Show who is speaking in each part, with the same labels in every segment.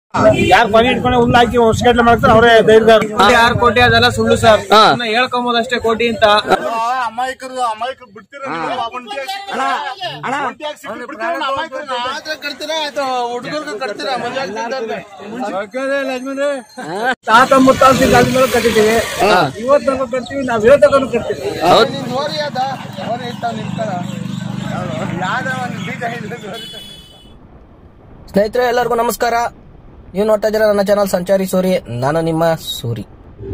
Speaker 1: ಯಾರು ಕೊನೆ ಇಟ್ಕೊಂಡು ಹುಲ್ಲು ಹಾಕಿ ವರ್ಷಗಟ್ಲೆ ಮಾಡ್ತಾರೆ ಅವರೇ ಧೈರ್ಯಗಾರ.
Speaker 2: 6 ಕೋಟಿ ಅದೆಲ್ಲ ಸುಳ್ಳು ಸರ್, ಹೇಳ್ಕೊಂಬೋದಷ್ಟೇ ಕೋಟಿ ಅಂತ.
Speaker 1: ಅಮಾಯಕರು ಬಿಡ್ತೀರಾ ತಾತ ಮುತ್ತಾಲ್ಸಿ ಗಾಡಿ ಮೇಲೆ ಕಟ್ಟಿದ್ದೀವಿ, ಇವತ್ತು ಕಟ್ತೀವಿ, ನಾವ್ ಹೇಳ್ತಕ್ಕೂ ಕಟ್ತೀವಿ.
Speaker 3: ಸ್ನೇಹಿತರೆ ಎಲ್ಲರಿಗೂ ನಮಸ್ಕಾರ. ನೀವು ನೋಡ್ತಾ ಇದ್ದೀರಾ ನನ್ನ ಚಾನಲ್ ಸಂಚಾರಿ ಸೂರಿ. ನಾನು ನಿಮ್ಮ ಸೂರಿ.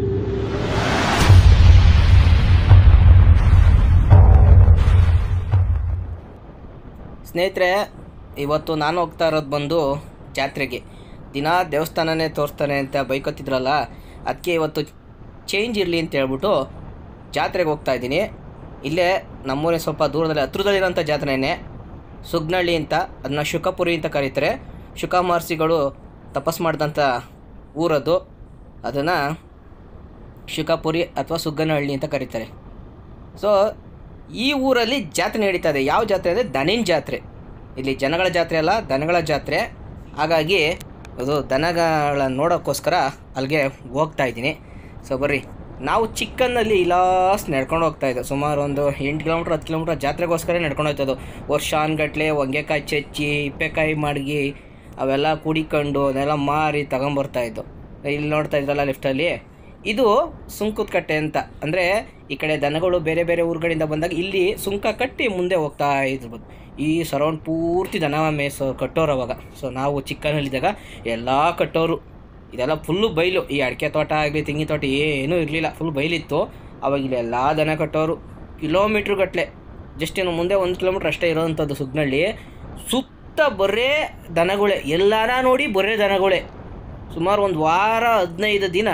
Speaker 3: ಸ್ನೇಹಿತರೆ, ಇವತ್ತು ನಾನು ಹೋಗ್ತಾ ಇರೋದು ಬಂದು ಜಾತ್ರೆಗೆ. ದಿನ ದೇವಸ್ಥಾನನೇ ತೋರಿಸ್ತಾನೆ ಅಂತ ಬೈಕೊತ್ತಿದ್ರಲ್ಲ, ಅದಕ್ಕೆ ಇವತ್ತು ಚೇಂಜ್ ಇರಲಿ ಅಂತ ಹೇಳ್ಬಿಟ್ಟು ಜಾತ್ರೆಗೆ ಹೋಗ್ತಾ ಇದ್ದೀನಿ. ಇಲ್ಲೇ ನಮ್ಮೂರಿನ ಸ್ವಲ್ಪ ದೂರದಲ್ಲಿ ಹತ್ರದಲ್ಲಿರೋಂಥ ಜಾತ್ರೆನೇ ಸುಗ್ನಳ್ಳಿ ಅಂತ. ಅದನ್ನ ಶುಕಪುರಿ ಅಂತ ಕರೀತಾರೆ. ಶುಕ ಮಹರ್ಷಿಗಳು ತಪಸ್ ಮಾಡಿದಂಥ ಊರದು. ಅದನ್ನು ಶುಕಪುರಿ ಅಥವಾ ಸುಗ್ಗನಹಳ್ಳಿ ಅಂತ ಕರೀತಾರೆ. ಸೊ ಈ ಊರಲ್ಲಿ ಜಾತ್ರೆ ನಡೀತಾ ಇದೆ. ಯಾವ ಜಾತ್ರೆ ಅಂದರೆ ದನಿನ ಜಾತ್ರೆ. ಇಲ್ಲಿ ಜನಗಳ ಜಾತ್ರೆ ಅಲ್ಲ, ದನಗಳ ಜಾತ್ರೆ. ಹಾಗಾಗಿ ಅದು ದನಗಳ ನೋಡೋಕ್ಕೋಸ್ಕರ ಅಲ್ಲಿಗೆ ಹೋಗ್ತಾ ಇದ್ದೀನಿ. ಸೊ ಬರ್ರಿ, ನಾವು ಚಿಕ್ಕನ್ನಲ್ಲಿ ಇಲಾಸ್ ನಡ್ಕೊಂಡು ಹೋಗ್ತಾಯಿದ್ದೋ. ಸುಮಾರು ಒಂದು 8 ಕಿಲೋಮೀಟ್ರ್ 10 ಕಿಲೋಮೀಟ್ರ್ ಜಾತ್ರೆಗೋಸ್ಕರ ನಡ್ಕೊಂಡು ಹೋಗ್ತಾಯಿದ್ದೋ. ವರ್ಷಾನ್ಗಟ್ಲೆ ಹೊಂಗೆಕಾಯಿ ಚಚ್ಚಿ, ಇಪ್ಪೆಕಾಯಿ ಮಡಗಿ ಅವೆಲ್ಲ ಕುಡಿಕೊಂಡು ಅದನ್ನೆಲ್ಲ ಮಾರಿ ತಗೊಂಬರ್ತಾಯಿದ್ದೋ. ಇಲ್ಲಿ ನೋಡ್ತಾ ಇದ್ರಲ್ಲ ಲೆಫ್ಟಲ್ಲಿ, ಇದು ಸುಂಕದ ಕಟ್ಟೆ ಅಂತ. ಅಂದರೆ ಈ ಕಡೆ ದನಗಳು ಬೇರೆ ಬೇರೆ ಊರುಗಳಿಂದ ಬಂದಾಗ ಇಲ್ಲಿ ಸುಂಕ ಕಟ್ಟಿ ಮುಂದೆ ಹೋಗ್ತಾ ಇರ್ಬೋದು. ಈ ಸರೌಂಡ್ ಪೂರ್ತಿ ದನ ಮೇಸೋ ಕಟ್ಟೋರು ಅವಾಗ. ಸೊ ನಾವು ಚಿಕ್ಕನಲ್ಲಿದ್ದಾಗ ಎಲ್ಲ ಕಟ್ಟೋರು. ಇದೆಲ್ಲ ಫುಲ್ಲು ಬಯಲು. ಈ ಅಡಿಕೆ ತೋಟ ಆಗಲಿ ತೆಂಗಿನ ತೋಟ ಏನೂ ಇರಲಿಲ್ಲ, ಫುಲ್ ಬಯಲಿತ್ತು. ಅವಾಗ ಇಲ್ಲೆಲ್ಲ ದನ ಕಟ್ಟೋರು. ಕಿಲೋಮೀಟ್ರ್ ಗಟ್ಟಲೆ, ಜಸ್ಟ್ ಏನು ಮುಂದೆ 1 ಕಿಲೋಮೀಟ್ರ್ ಅಷ್ಟೇ ಇರೋವಂಥದ್ದು ಸುಗ್ನಳ್ಳಿ. ಸುತ್ತ ಬರೇ ದನಗಳೇ, ಎಲ್ಲಾರ ನೋಡಿ ಬರೇ ದನಗಳೇ. ಸುಮಾರು ಒಂದು ವಾರ 15 ದಿನ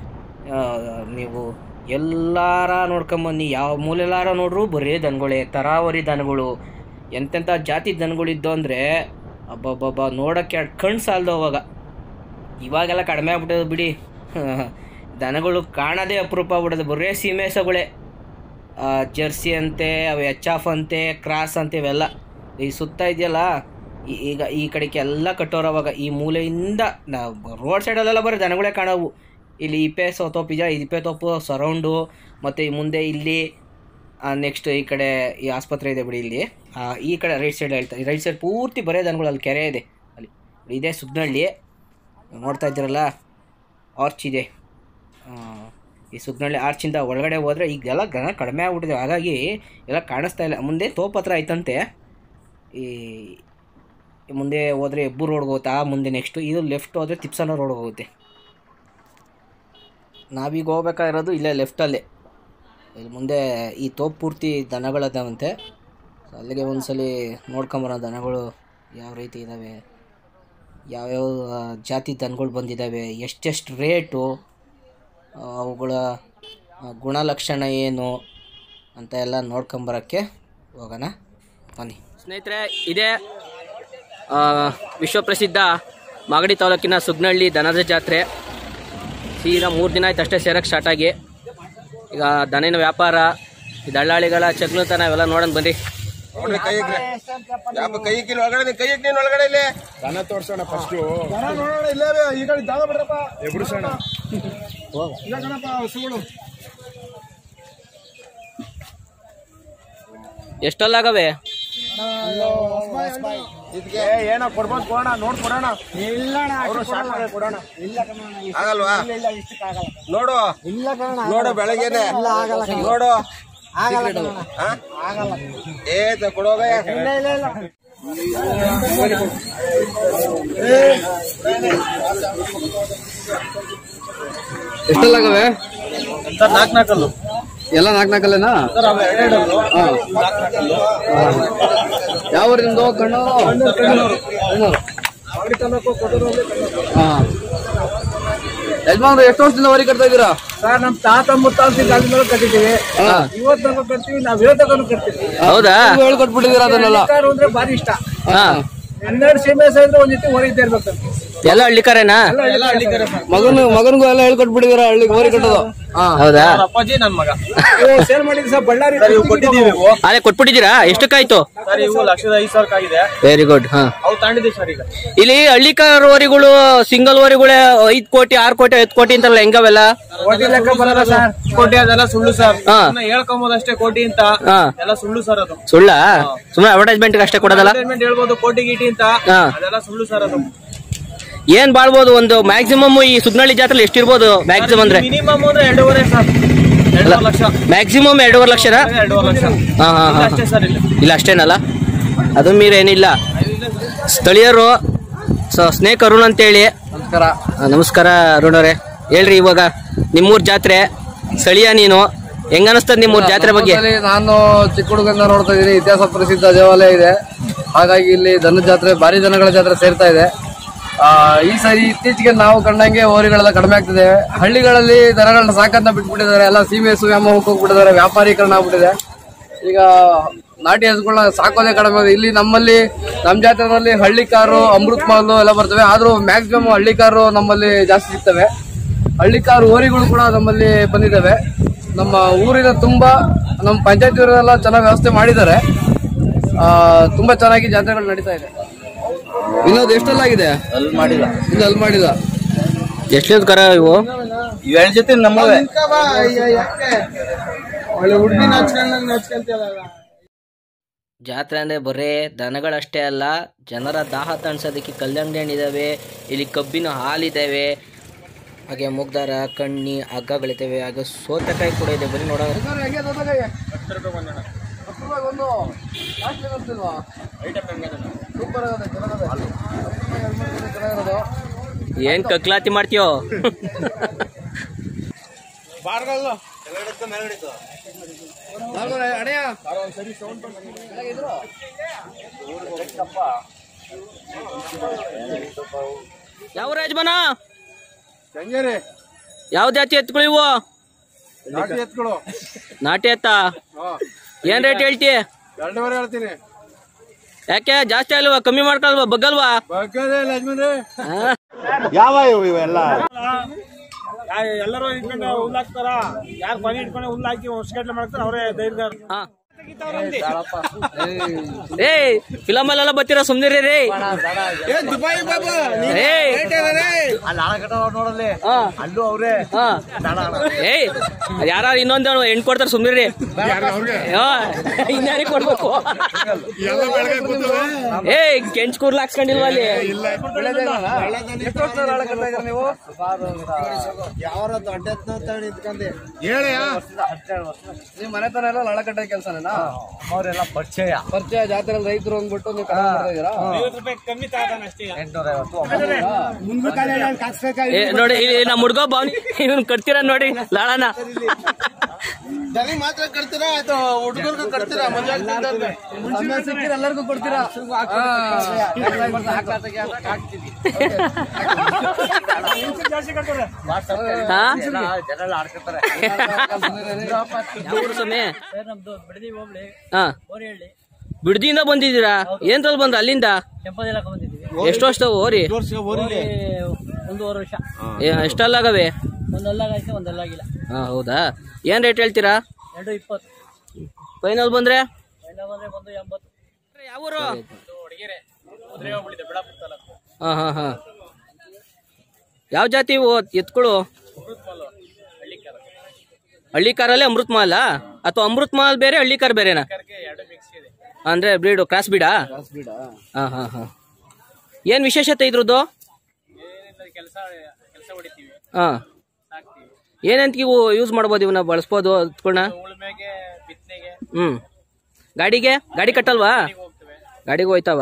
Speaker 3: ನೀವು ಎಲ್ಲಾರ ನೋಡ್ಕೊಂಬನ್ನಿ, ಯಾವ ಮೂಲೆಲ್ಲಾರ ನೋಡ್ರು ಬರೇ ದನಗಳೇ. ತರಾವರಿ ದನಗಳು, ಎಂತೆಂಥ ಜಾತಿ ದನಗಳಿದ್ದು ಅಂದರೆ ಅಬ್ಬಬ್ಬಬ್ಬ, ನೋಡೋಕ್ಕೆ ಕಣ್ಣು ಸಾಲದು ಅವಾಗ. ಇವಾಗೆಲ್ಲ ಕಡಿಮೆ ಆಗ್ಬಿಟ್ಟದು ಬಿಡಿ. ದನಗಳು ಕಾಣೋದೇ ಅಪರೂಪ ಆಗ್ಬಿಡೋದು. ಬರೇ ಸೀಮೆಸಗಳೇ, ಜರ್ಸಿ ಅಂತೆ, ಅವು HF ಅಂತೆ, ಕ್ರಾಸ್ ಅಂತೆ, ಇವೆಲ್ಲ ಈ ಸುತ್ತ ಇದೆಯಲ್ಲ. ಈಗ ಈ ಕಡೆಗೆ ಎಲ್ಲ ಕಟ್ಟೋರು ಅವಾಗ. ಈ ಮೂಲೆಯಿಂದ ರೋಡ್ ಸೈಡಲ್ಲೆಲ್ಲ ಬರೀ ದನಗಳೇ ಕಾಣವು. ಇಲ್ಲಿ ಇಪ್ಪೆ ತೋಪು ಸರೌಂಡು, ಮತ್ತು ಈ ಮುಂದೆ ಇಲ್ಲಿ ನೆಕ್ಸ್ಟ್ ಈ ಕಡೆ ಈ ಆಸ್ಪತ್ರೆ ಇದೆ ಬಿಡಿ. ಇಲ್ಲಿ ಈ ಕಡೆ ರೈಟ್ ಸೈಡ್ ಹೇಳ್ತಾರೆ, ರೈಟ್ ಸೈಡ್ ಪೂರ್ತಿ ಬರೇ ದನಗಳು. ಅಲ್ಲಿ ಕೆರೆ ಇದೆ, ಅಲ್ಲಿ ಇದೇ ಸುಗ್ನಳ್ಳಿ. ನೋಡ್ತಾ ಇದ್ದೀರಲ್ಲ, ಆರ್ಚ್ ಇದೆ. ಈ ಸುಗ್ನಳ್ಳಿ ಆರ್ಚಿಂದ ಒಳಗಡೆ ಹೋದರೆ ಈಗೆಲ್ಲ ಕಡಿಮೆ ಆಗ್ಬಿಟ್ಟಿದೆ. ಹಾಗಾಗಿ ಎಲ್ಲ ಕಾಣಿಸ್ತಾ ಇಲ್ಲ. ಮುಂದೆ ತೋಪ್ ಹತ್ರ ಆಯ್ತಂತೆ. ಈ ಮುಂದೆ ಹೋದರೆ ಹೆಬ್ಬು ರೋಡ್ಗೆ ಹೋಗುತ್ತೆ. ಮುಂದೆ ನೆಕ್ಸ್ಟು ಇದು ಲೆಫ್ಟ್ ಹೋದರೆ ತಿಪ್ಸನ ರೋಡ್ಗೆ ಹೋಗುತ್ತೆ. ನಾವೀಗ ಹೋಗ್ಬೇಕಾಗಿರೋದು ಇಲ್ಲೇ ಲೆಫ್ಟಲ್ಲೇ. ಇಲ್ಲಿ ಮುಂದೆ ಈ ತೋಪ್ ಪೂರ್ತಿ ದನಗಳದಾವಂತೆ. ಸೊ ಅಲ್ಲಿಗೆ ಒಂದ್ಸಲಿ ನೋಡ್ಕೊಂಬರೋ ದನಗಳು ಯಾವ ರೀತಿ ಇದ್ದಾವೆ, ಯಾವ್ಯಾವ ಜಾತಿ ದನಗಳು ಬಂದಿದ್ದಾವೆ, ಎಷ್ಟೆಷ್ಟು ರೇಟು, ಅವುಗಳ ಗುಣಲಕ್ಷಣ ಏನು ಅಂತ ಎಲ್ಲ ನೋಡ್ಕೊಂಬರೋಕ್ಕೆ ಹೋಗೋಣ ಬನ್ನಿ. ಸ್ನೇಹಿತರೆ, ಇದೇ ವಿಶ್ವಪ್ರಸಿದ್ಧ ಮಾಗಡಿ ತಾಲೂಕಿನ ಸುಗ್ನಳ್ಳಿ ದನದ ಜಾತ್ರೆ. ಸೀದಾ 3 ದಿನ ಆಯ್ತು ಅಷ್ಟೇ ಸೇರಕ್ಕೆ ಸ್ಟಾರ್ಟ್ ಆಗಿ. ಈಗ ದನಿನ ವ್ಯಾಪಾರ, ಈ ದಳ್ಳಾಳಿಗಳ ಚಗ್ಲುತನ ಇವೆಲ್ಲ ನೋಡೋಣ ಬನ್ನಿ.
Speaker 1: ದನ ತೋರ್ಸೋಣ ಫಸ್ಟು. ಎಬ್ಬಿಸೋಣ
Speaker 3: ಎಷ್ಟಲ್ಲಾಗವೆ?
Speaker 1: ಏನೋ ಕೊಡ್ಬೋದು, ಕೊಡೋಣ, ನೋಡಿ ಕೊಡೋಣ. ಆಗಲ್ವಾ? ನೋಡು ನೋಡು, ಬೆಳಗ್ಗೆನೆ ನೋಡು. ಕೊಡೋಗ
Speaker 2: ಎಷ್ಟಲ್ಲಾಗವೆ?
Speaker 1: 4
Speaker 2: ಎಲ್ಲ 4 ಯಾವ ಊರಿಂದ ಕಣ್ಣು? ಯಜಮಾನ್ರು ಎಷ್ಟು ವರ್ಷದಿಂದ ವರಿ ಕಟ್ತಾ ಇದ್ದೀರಾ?
Speaker 1: ಸರ್, ನಮ್ಮ ತಾತ ಮುತ್ತಾಲ್ಸಿ ಗಾಡಿ ಮೇಲೆ ಕಟ್ಟಿದ್ದೀವಿ, ಇವತ್ತು ಕಟ್ತೀವಿ, ನಾವ್ ಹೇಳ್ತಕ್ಕೂ ಕಟ್ತೀವಿ.
Speaker 3: ಹೌದಾ?
Speaker 2: ಹೇಳ್ಕೊಟ್ಬಿಟ್ಟಿದ್ದೀರಾ ಅದನ್ನೆಲ್ಲ?
Speaker 1: ಅಂದ್ರೆ ಭಾರಿ ಇಷ್ಟ. 12 ಸೀಮೆ ಇದ್ರೆ ಒಂದ್ ಜೊತೆ ಹೊರಗಿದ್ದೇ ಇರ್ಬೇಕಂತ.
Speaker 3: ಎಲ್ಲ ಹಳ್ಳಿಕಾರೇನಾ?
Speaker 2: ಎಲ್ಲ ಹಳ್ಳಿಕರ ಸರ್.
Speaker 1: ಮಗನಿಗೂ ಎಲ್ಲ ಹೇಳ್ಕೊಟ್ಬಿಟ್ಟಿದ್ದೀರಾ ಹಳ್ಳಿಗೆ ಹೋರಿ ಕಟ್ಟೋದು?
Speaker 3: ಹೌದಾ?
Speaker 2: ಅವ್ರ ಅಪ್ಪಾಜಿ ನನ್ ಮಗ.
Speaker 1: ಸೇಲ್ ಮಾಡಿದ್ರಿ ಸರ್ ಬಳ್ಳಾರಿ
Speaker 2: ಸರ್ ಇವು ಕೊಟ್ಟಿದ್ದೀವಿ ಇವು.
Speaker 3: ಅದೇ ಕೊಟ್ಬಿಟ್ಟಿದ್ದೀರಾ? ಎಷ್ಟಕ್ಕಾಯ್ತು?
Speaker 2: ಸರ್ ಇವು 1,05,000 ಆಗಿದೆ.
Speaker 3: Very good. ಹಾ,
Speaker 2: ಅವು ತಗೊಂಡಿದ್ದೀವಿ ಸರ್ ಈಗ.
Speaker 3: ಇಲ್ಲಿ ಹಳ್ಳಿಕಾರ ವರಿಗಳು ಸಿಂಗಲ್ ವರಿಗಳೇ 5 ಕೋಟಿ 6 ಕೋಟಿ 10 ಕೋಟಿ ಅಂತಾರಲ್ಲ, ಹೆಂಗವೆಲ್ಲ?
Speaker 1: ಕೋಟಿ ಲೆಕ್ಕ ಬರಲ್ಲ ಸರ್.
Speaker 2: ಕೋಟಿ ಅದೆಲ್ಲ ಸುಳ್ಳು ಸರ್.
Speaker 3: ಹಾ.
Speaker 2: ಹೇಳ್ಕೊಂಬೋದಷ್ಟೇ ಕೋಟಿ ಅಂತ.
Speaker 3: ಹಾ.
Speaker 2: ಎಲ್ಲ ಸುಳ್ಳು ಸರ್ ಅದು.
Speaker 3: ಸುಳ್ಳ? ಸುಮ್ಮನೆ ಅಡ್ವರ್ಟೈಸ್ಮೆಂಟ್ ಅಷ್ಟೇ ಕೊಡೋದಲ್ಲ?
Speaker 2: ಅಡ್ವರ್ಟೈಸ್ಮೆಂಟ್ ಹೇಳ್ಬೋದು ಕೋಟಿ ಗೀಟಿ ಅಂತ.
Speaker 3: ಹಾ.
Speaker 2: ಅದೆಲ್ಲ ಸುಳ್ಳು ಸರ್ ಅದು.
Speaker 3: ಏನ್ ಬಾಳ್ಬೋದು ಒಂದು ಮ್ಯಾಕ್ಸಿಮಮ್ ಈ ಸುಗ್ನಳ್ಳಿ ಜಾತ್ರೆ ಎಷ್ಟಿರ್ಬೋದು ಮ್ಯಾಕ್ಸಿಮಮ್ ಅಂದ್ರೆ?
Speaker 2: ಮಿನಿಮಮ್ ಅಂದ್ರೆ 2.5 ಸರ್. 2.5 ಲಕ್ಷ.
Speaker 3: ಮ್ಯಾಕ್ಸಿಮಮ್ 2.5 ಲಕ್ಷನಾ?
Speaker 2: 2.5 ಲಕ್ಷ.
Speaker 3: ಹಾ ಹಾ ಹಾ.
Speaker 2: ಅಷ್ಟೇ ಸರ್ ಇಲ್ಲಿ.
Speaker 3: ಇಲ್ಲ ಅಷ್ಟೇನಲ್ಲ, ಅದು ಮೀರೇನಿಲ್ಲ. ಸ್ಥಳೀಯರು ಸ್ನೇಕ್ ಅರುಣ್ ಅಂತೇಳಿ.
Speaker 1: ನಮಸ್ಕಾರ.
Speaker 3: ನಮಸ್ಕಾರ ಅರುಣ್ ಅವರೇ, ಹೇಳ್ರಿ ಇವಾಗ ನಿಮ್ಮೂರ್ ಜಾತ್ರೆ ಸ್ಥಳೀಯ, ನೀನು ಹೆಂಗ ಅನಿಸ್ತದ ನಿಮ್ಮೂರ್ ಜಾತ್ರೆ ಬಗ್ಗೆ?
Speaker 1: ನಾನು ಚಿಕ್ಕ ಹುಡುಗಂದ ನೋಡ್ತಾ ಇದ್ದೀನಿ. ಇತಿಹಾಸ ಪ್ರಸಿದ್ಧ ದೇವಾಲಯ ಇದೆ, ಹಾಗಾಗಿ ಇಲ್ಲಿ ದನ ಜಾತ್ರೆ ಭಾರಿ ದನಗಳ ಜಾತ್ರೆ ಸೇರ್ತಾ ಇದೆ. ಈ ಸರಿ ಇತ್ತೀಚೆಗೆ ನಾವು ಕಂಡಂಗೆ ಹೋರಿಗಳೆಲ್ಲ ಕಡಿಮೆ ಆಗ್ತಿದೆ. ಹಳ್ಳಿಗಳಲ್ಲಿ ದನಗಳನ್ನ ಸಾಕನ್ನ ಬಿಟ್ಬಿಟ್ಟಿದ್ದಾರೆ, ಎಲ್ಲ ಸೀಮೆ ವ್ಯಾಮೋಹಕ್ಕೆ ಹೋಗ್ಬಿಟ್ಟಿದ್ದಾರೆ, ವ್ಯಾಪಾರೀಕರಣ ಆಗ್ಬಿಟ್ಟಿದೆ. ಈಗ ನಾಟಿ ಹಸುಗಳನ್ನ ಸಾಕೋದೇ ಕಡಿಮೆ ಆಗಿದೆ. ಇಲ್ಲಿ ನಮ್ಮಲ್ಲಿ ನಮ್ಮ ಜಾತ್ರೆಯಲ್ಲಿ ಹಳ್ಳಿಕಾರು, ಅಮೃತ್ ಮಹಲ್ ಎಲ್ಲ ಬರ್ತವೆ, ಆದ್ರೂ ಮ್ಯಾಕ್ಸಿಮಮ್ ಹಳ್ಳಿಕಾರು ನಮ್ಮಲ್ಲಿ ಜಾಸ್ತಿ ಸಿಗ್ತವೆ. ಹಳ್ಳಿಕಾರು ಹೋರಿಗಳು ಕೂಡ ನಮ್ಮಲ್ಲಿ ಬಂದಿದ್ದಾವೆ. ನಮ್ಮ ಊರಿನ ತುಂಬಾ ನಮ್ಮ ಪಂಚಾಯತ್ ಊರೆಲ್ಲ ಚೆನ್ನಾಗಿ ವ್ಯವಸ್ಥೆ ಮಾಡಿದ್ದಾರೆ. ತುಂಬಾ ಚೆನ್ನಾಗಿ ಜಾತ್ರೆಗಳು ನಡೀತಾ ಇದೆ. ವಿನೋದ್ ಎಷ್ಟಲ್ಲಾಗಿದೆ? ಅಲ್ಲಿ ಮಾಡಿಲ್ಲ, ಇನ್ನು ಅಲ್ಲಿ ಮಾಡಿಲ್ಲ.
Speaker 3: ಎಷ್ಟೇದ್ ಕರ ಇವು?
Speaker 1: 7 ಜೊತೆ ನಮ್ಮವೇ.
Speaker 3: ಜಾತ್ರೆ ಅಂದ್ರೆ ಬರೇ ದನಗಳಷ್ಟೇ ಅಲ್ಲ, ಜನರ ದಾಹ ತಣಿಸೋದಕ್ಕೆ ಕಲ್ಲಂಗಡಿ ಹಣ್ಣಿದಾವೆ, ಇಲ್ಲಿ ಕಬ್ಬಿನ ಹಾಲಿದ್ದಾವೆ, ಹಾಗೆ ಮುಗ್ದಾರ, ಕಣ್ಣಿ, ಹಗ್ಗಗಳಿದ್ದಾವೆ, ಹಾಗೆ ಸೋತೆಕಾಯಿ ಕೂಡ ಇದೆ. ಬನ್ನಿ ನೋಡೋಣ. ಏನ್ ಕಕ್ಲಾತಿ ಮಾಡ್ತೀಯೋ? ಯಾವ ರಾಜಮನ? ಯಾವ ಜಾತಿ ಎತ್ಗಳು ಇವು? ನಾಟಿ ಎತ್ತ? ಏನ್ ರೇಟ್ ಹೇಳ್ತಿ?
Speaker 1: 2.5 ಹೇಳ್ತೀನಿ.
Speaker 3: ಯಾಕೆ ಜಾಸ್ತಿ ಅಲ್ವಾ? ಕಮ್ಮಿ ಮಾಡ್ಕೊಳ್ವಾ? ಬಗ್ಗಲ್ವಾ?
Speaker 1: ಯಾವ ಇವೆಲ್ಲ
Speaker 2: ಎಲ್ಲರೂ ಇಟ್ಕೊಂಡು ಹುಲ್ಲಾಕ್ತಾರ, ಯಾರು ಕೊನೆ ಇಟ್ಕೊಂಡು ಹುಲ್ಲಾಕಿ ವರ್ಷಗಟ್ಲೆ ಮಾಡ್ತಾರ ಅವರೇ ಧೈರ್ಯ.
Speaker 3: ಏ ಫಿಲಮ್ ಅಲ್ಲೆಲ್ಲ ಬರ್ತೀರಾ, ಸುಮ್ನಿರಿ ರೀ.
Speaker 1: ನೋಡಲ್ಲಿ ಅಲ್ಲೂ ಅವ್ರೆ.
Speaker 3: ಏಯ್ ಯಾರ ಇನ್ನೊಂದು ಹೆಣ್ ಕೊಡ್ತಾರ, ಸುಮ್ನಿರಿ. ಇನ್ಯಾರಿಗೆ ಕೊಡ್ಬೇಕು? ಏ ಕೆಂಚ್ ಕೂರ್ಲ ಹಾಕ್ಸ್ಕೊಂಡಿಲ್ವಾ ಅಲ್ಲಿ?
Speaker 1: ನೀವು ನಿಮ್ ಮನೆತನ ಎಲ್ಲ ಲಳಕಟ್ಟೆ ಕೆಲಸನೇನಾ? ಅವರೆಲ್ಲ ಪರಿಚಯ ಜಾತ್ರೆ ರೈತರು ಅಂದ್ಬಿಟ್ಟು ನೀವು
Speaker 2: ಕಮ್ಮಿ ತಾತಾನಷ್ಟೇ.
Speaker 3: ನೋಡಿ ನಮ್ಮ ಹುಡ್ಗ ಬಾವ್ನಿ ಇವನ್ ಕಟ್ತೀರ ನೋಡಿ ಲಾಳನ.
Speaker 1: ಮಾತ್ರ ಕಟ್ತೀರಾ ಅಥವಾ ಹುಡುಗರ್ಗೂ ಕಟ್ತೀರಾ? ಸಿಕ್ಕಿರ ಎಲ್ಲರಿಗೂ ಕೊಡ್ತೀರಾ?
Speaker 3: ಬಿಡ್ದಿಯಿಂದ ಬಂದಿದ್ದೀರಾ? ಏನ್ ಬಂದ ಅಲ್ಲಿಂದ? ಎಷ್ಟು ವರ್ಷ ಹೋರಿ?
Speaker 4: 1.5 ವರ್ಷ.
Speaker 3: ಎಷ್ಟಲ್ಲಾಗವೆ?
Speaker 4: ಒಂದಲ್ಲಾಗೈತೆ, ಒಂದಲ್ಲಾಗಿಲ್ಲ.
Speaker 3: ಹೌದಾ? ಏನ್ ರೇಟ್ ಹೇಳ್ತೀರಾ?
Speaker 4: 2.20.
Speaker 3: ಫೈನಲ್ ಬಂದ್ರೆ?
Speaker 4: ಫೈನಲ್ ಬಂದ್ರೆ 1.80.
Speaker 3: ಯಾವ ಊರು? ಹಾ ಹಾ ಹಾ. ಯಾವ ಜಾತಿ ಇವು ಎತ್ಗಳು? ಹಳ್ಳಿಕಾರಲ್ಲೇ ಅಮೃತ್ ಮಹಲ್ ಅಥವಾ ಅಮೃತ್ ಮಹಲ್ ಬೇರೆ ಹಳ್ಳಿಕಾರ್ ಬೇರೆನಾ? ಅಂದ್ರೆ ಬ್ರೀಡ್ ಕ್ರಾಸ್ ಬೀಡಾ? ಹಾ ಹಾ ಹಾ. ಏನ್ ವಿಶೇಷತೆ ಇದ್ರದ್ದು? ಹಾ, ಏನಂತ ಇವು ಯೂಸ್ ಮಾಡ್ಬೋದು? ಇವನ್ನ ಬಳಸ್ಬೋದು ಎತ್ಕೊಳ್ನ? ಗಾಡಿಗೆ? ಗಾಡಿ ಕಟ್ಟಲ್ವಾ? ಗಾಡಿಗೆ ಹೋಯ್ತಾವ?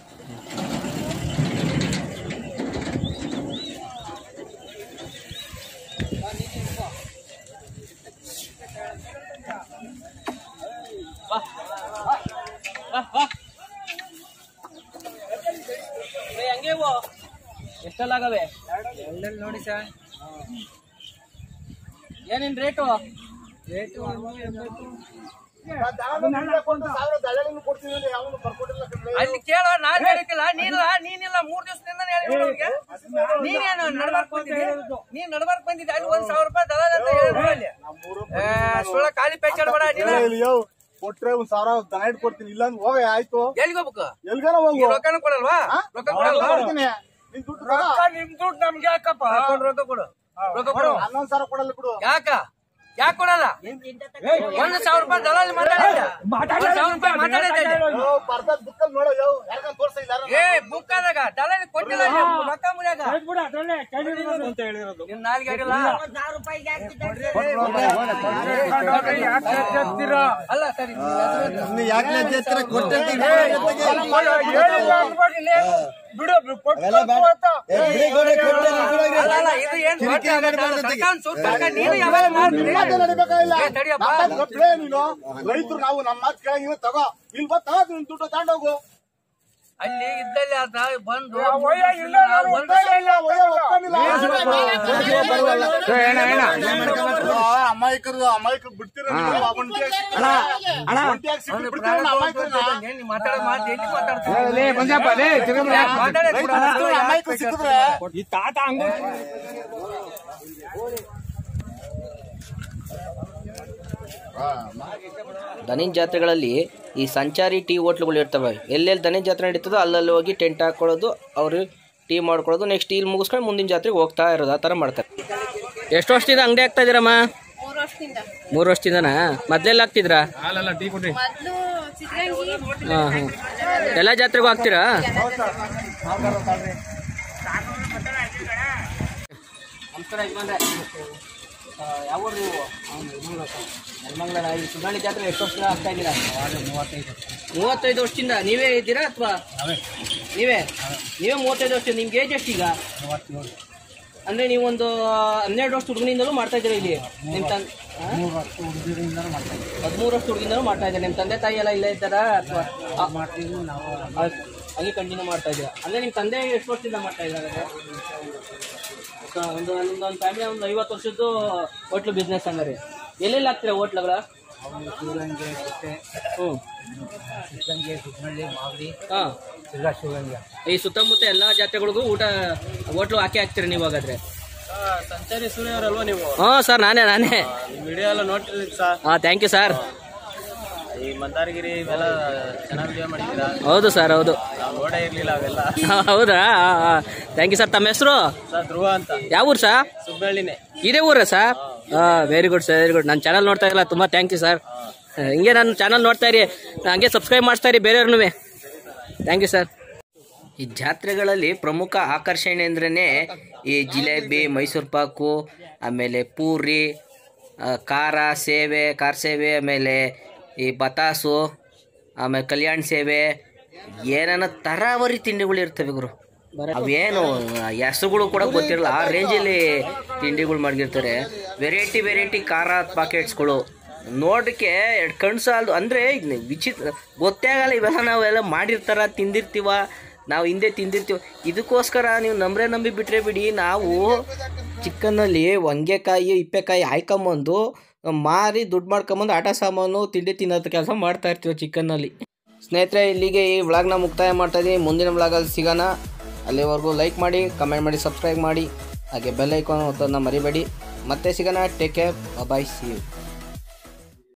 Speaker 3: ಎಷ್ಟಲ್ಲಾಗವೆ
Speaker 4: ನೋಡಿ ಸರ್.
Speaker 3: ಏನೇನ್ ರೇಟು? ಅಲ್ಲಿ ಕೇಳೋ ನಾನ್ ಹೇಳಿಕ್ಕಿಲ್ಲ ನೀನಿಲ್ಲ 3 ದಿವಸದಿಂದ ನೀನೇನು ನಡ್ಬಾರ್ಕ್ ಬಂದಿದ್ದೆ ನೀನ್ ನಡ್ಬಾರ್ಕ್ ಬಂದಿದ್ದೆ ಅಲ್ಲಿ 1,000 ರೂಪಾಯಿ ದಲಾಲ್ ಅಂತ ಹೇಳಿದ್ರು ಅಲ್ಲಿ ಸುಳ್ಳ ಖಾಲಿ ಪೇಚಾಡ್ಬೇಡ
Speaker 5: ಕೊಟ್ರೆ 1,000 ದನ ಇಟ್ಕೊಡ್ತೀನಿ ಇಲ್ಲ ಹೋಗ ಆಯ್ತು
Speaker 3: ಎಲ್ಲಿಗೆ ಹೋಗ್ಬೇಕು
Speaker 5: ಎಲ್ಗಾನ ಹೋಗು
Speaker 3: ರೊಕ್ಕನ ಕೊಡಲ್ವಾ ರೊಕ್ಕ ಕೊಡಲ್ವಾ
Speaker 5: ನಿಮ್ ದುಡ್ಡು
Speaker 2: ನಿಮ್ ದುಡ್ಡು ನಮ್ಗೆ ಯಾಕಪ್ಪ
Speaker 3: ರೊಕ್ಕ ಕೊಡು ರೊಕ್ಕ ಕೊಡು
Speaker 5: 11,000 ಕೊಡಲ್ಲ ಬಿಡು
Speaker 3: ಯಾಕೆ ಕೊಡಲ್ಲ 1,000 ರೂಪಾಯಿ ದಲಾಲಿ ಮಾತಾಡಿದ್ದೆ 1,000 ರೂಪಾಯಿ ಮಾತಾಡಿದ್ದೆ
Speaker 5: ಬರ್ದದ್ ಬುಕ್ಕಲ್ಲಿ ನೋಡೋ ಯಾರ್ಗಂತ ತೋರ್ಸಿಲ್ಲ
Speaker 3: ಏ ಬುಕ್ ಆದಾಗ ದಲಾಲಿ ಕೊಟ್ಟಿಲ್ಲ ರೊಕ್ಕ ಮುರಿಯಾಗ
Speaker 2: ಅದ್ರಲ್ಲೇ ಕೇಳಿರೋದು ಅಂತ ಹೇಳಿರೋದು
Speaker 3: ನಿನ್ ನಾಲ್ಗೆ ಆಗಿಲ್ಲ ಅಲ್ಲ ಸರಿ
Speaker 2: ಬಿಡು
Speaker 3: ಇದು ಏನ್ ನೀನು ಯಾವಾಗ ಮಾಡ್ತೀನಿ
Speaker 5: ನೀನು ರೈತರು ನಾವು ನಮ್ಮ ಮಾತು ಕೇಳಂಗಿಲ್ಲ ತಗೋ ಇಲ್ಲಿ ಬಾ ತಗೋ ನಿನ್ ದುಡ್ಡು ತಗೊಂಡೋಗು
Speaker 3: ಅಲ್ಲಿ ಇದ್ದಲ್ಲಿ ಅದ ಬಂದು
Speaker 5: ಅಮಾಯಕರು ಬಿಡ್ತೀರ
Speaker 2: ಈ ತಾತ ಹಂಗ
Speaker 3: ದನಿನ್ ಜಾತ್ರೆಗಳಲ್ಲಿ ಈ ಸಂಚಾರಿ ಟೀ ಹೋಟ್ಲುಗಳು ಇರ್ತವೆ ಎಲ್ಲೆಲ್ಲಿ ದನಿನ್ ಜಾತ್ರೆ ನಡೀತದೋ ಅಲ್ಲಲ್ಲಿ ಹೋಗಿ ಟೆಂಟ್ ಹಾಕೊಳ್ಳೋದು ಅವರು ಟೀ ಮಾಡ್ಕೊಳ್ಳೋದು ನೆಕ್ಸ್ಟ್ ಇಲ್ಲಿ ಮುಗಿಸ್ಕೊಂಡು ಮುಂದಿನ ಜಾತ್ರೆಗೆ ಹೋಗ್ತಾ ಇರೋದು ಆ ಥರ ಮಾಡ್ತಾರೆ ಎಷ್ಟು ವರ್ಷದಿಂದ ಅಂಗಡಿ ಆಗ್ತಾ ಇದ್ದೀರಮ್ಮ 3 ವರ್ಷದಿಂದನಾ ಮೊದಲೆಲ್ಲ ಆಗ್ತಿದ್ರಾ ಹಾಂ ಎಲ್ಲ ಜಾತ್ರೆಗೂ ಹಾಕ್ತೀರಾ ನಮಸ್ಕಾರ ಯಜಮಾನ್ರೆ ಯಾವ ನೀವು ನೆಲಮಂಗಲ ಈ ಸುಧಾಣಿ ಜಾತ್ರೆ ಎಷ್ಟು ವರ್ಷ ಆಗ್ತಾ ಇದ್ದೀರಾ 35 ವರ್ಷದಿಂದ ನೀವೇ ಇದ್ದೀರಾ ಅಥವಾ ನೀವೇ 35 ವರ್ಷ ನಿಮ್ಗೆ ಏಜ್ ಎಷ್ಟು ಈಗ ಅಂದರೆ ನೀವು ಒಂದು 12 ವರ್ಷ ಹುಡುಗನಿಂದಲೂ ಮಾಡ್ತಾ ಇದ್ದೀರಾ ಇಲ್ಲಿ ನಿಮ್ಮ 13 ವರ್ಷ ಹುಡುಗಿಂದಲೂ ಮಾಡ್ತಾ ಇದ್ದಾರೆ ನಿಮ್ಮ ತಂದೆ ತಾಯಿ ಎಲ್ಲ ಇಲ್ಲೇ ಇದ್ದಾರಾ ಅಥವಾ ಹಂಗೆ ಕಂಟಿನ್ಯೂ ಮಾಡ್ತಾ ಇದ್ದೀರಾ ಅಂದರೆ ನಿಮ್ಮ ತಂದೆ ಎಷ್ಟು ವರ್ಷದಿಂದ ಮಾಡ್ತಾ ಇದ್ದಾರೆ ನಿಮ್ದೊಂದು ಫ್ಯಾಮಿಲಿ ಒಂದು 50 ವರ್ಷದ್ದು ಹೋಟ್ಲು ಬಿಸ್ನೆಸ್ ಹಂಗಾರೆ ಎಲ್ಲೆಲ್ಲಿ ಆಗ್ತೀರಾ ಹೋಟ್ಲುಗಳ ಹಾಂ ಈ ಸುತ್ತಮುತ್ತ ಎಲ್ಲ ಜಾತ್ರೆಗಳಿಗೂ ಹೋಟ್ಲು ಹಾಕ್ತೀರಾ ನೀವು ಹಾಗಾದ್ರೆ
Speaker 2: ಸಂಚಾರಿ ಸೂರ್ಯ ಅವರಲ್ವಾ ನೀವು
Speaker 3: ಹಾಂ ಸರ್ ನಾನೇ
Speaker 2: ವಿಡಿಯೋ ಎಲ್ಲ ನೋಡ್ತಿದ್ದೀನಿ ಸರ್
Speaker 3: ಹಾಂ ಥ್ಯಾಂಕ್ ಯು ಸರ್
Speaker 2: ಈ ಮಂದಾರಗಿರಿ ಇವೆಲ್ಲ ಚೆನ್ನಾಗಿ ವಿಡಿಯೋ ಮಾಡಿದ್ದೀರಾ
Speaker 3: ಹೌದು ಸರ್ ಹೌದು
Speaker 2: ನಾವು ನೋಡೇ ಇರ್ಲಿಲ್ಲ ಅವೆಲ್ಲ
Speaker 3: ಹೌದಾ ಥ್ಯಾಂಕ್ ಯು ಸರ್ ತಮ್ಮ ಹೆಸರು
Speaker 2: ಸರ್ ಧ್ರುವ ಅಂತ
Speaker 3: ಯಾವ ಊರು ಸರ್
Speaker 2: ಸುಬ್ಬಳ್ಳಿನೇ
Speaker 3: ಇದೇ ಊರ sir very good sir very good ನನ್ನ ಚಾನಲ್ ನೋಡ್ತಾ ಇಲ್ಲ ತುಂಬ ಥ್ಯಾಂಕ್ ಯು ಸರ್ ಹಿಂಗೆ ನನ್ನ ಚಾನಲ್ ನೋಡ್ತಾ ಇರಿ ಹಂಗೆ ಸಬ್ಸ್ಕ್ರೈಬ್ ಮಾಡ್ತಾ ಇರಿ ಬೇರೆಯವ್ರನ್ನೂ ಥ್ಯಾಂಕ್ ಯು ಸರ್ ಈ ಜಾತ್ರೆಗಳಲ್ಲಿ ಪ್ರಮುಖ ಆಕರ್ಷಣೆ ಅಂದ್ರೇ ಈ ಜಿಲೇಬಿ ಮೈಸೂರು ಪಾಕು ಆಮೇಲೆ ಪೂರಿ ಖಾರ ಸೇವೆ ಆಮೇಲೆ ಈ ಬತಾಸು ಆಮೇಲೆ ಕಲ್ಯಾಣ ಸೇವೆ ಏನಾನ ತರಾವರಿ ತಿಂಡಿಗಳು ಇರ್ತವೆ ಗುರು ಅವೇನು ಹೆಸರುಗಳು ಕೂಡ ಗೊತ್ತಿರಲ್ಲ ಆ ರೇಂಜಲ್ಲಿ ತಿಂಡಿಗಳು ಮಾಡಿರ್ತಾರೆ ವೆರೈಟಿ ಖಾರ ಪಾಕೆಟ್ಸ್ಗಳು ನೋಡೋಕ್ಕೆ ಕಣ್ಣು ಸಾಲದು ಅಂದರೆ ವಿಚಿತ್ರ ಗೊತ್ತೇ ಆಗಲ್ಲ ಇವೆಲ್ಲ ನಾವೆಲ್ಲ ಮಾಡಿರ್ತಾರ ತಿಂದಿರ್ತೀವ ನಾವು ಹಿಂದೆ ತಿಂದಿರ್ತೀವಿ ಇದಕ್ಕೋಸ್ಕರ ನೀವು ನಂಬಿ ಬಿಟ್ಟರೆ ಬಿಡಿ ನಾವು ಚಿಕ್ಕನ್ನಲ್ಲಿ ಹೊಂಗೆಕಾಯಿ ಇಪ್ಪೆಕಾಯಿ ಹಾಯ್ಕೊಂಬಂದು ಮಾರಿ ದುಡ್ಡು ಮಾಡ್ಕೊಂಬಂದು ಆಟ ಸಾಮಾನು ತಿಂಡಿ ತಿನ್ನೋದು ಕೆಲಸ ಮಾಡ್ತಾ ಇರ್ತೀವಿ ಚಿಕ್ಕನ್ನಲ್ಲಿ. ಸ್ನೇಹಿತರೆ ಇಲ್ಲಿಗೆ ಈ ವ್ಲಾಗ್ನ ಮುಕ್ತಾಯ ಮಾಡ್ತಾಯಿದ್ದೀನಿ. ಮುಂದಿನ ವ್ಲಾಗಲ್ಲಿ ಸಿಗೋಣ. ಅಲ್ಲಿವರೆಗೂ ಲೈಕ್ ಮಾಡಿ, ಕಮೆಂಟ್ ಮಾಡಿ, ಸಬ್ಸ್ಕ್ರೈಬ್ ಮಾಡಿ, ಹಾಗೆ ಬೆಲ್ ಐಕಾನ್ ಒತ್ತೋದನ್ನ ಮರಿಬೇಡಿ. ಮತ್ತೆ ಸಿಗೋಣ. Take care, bye, see you.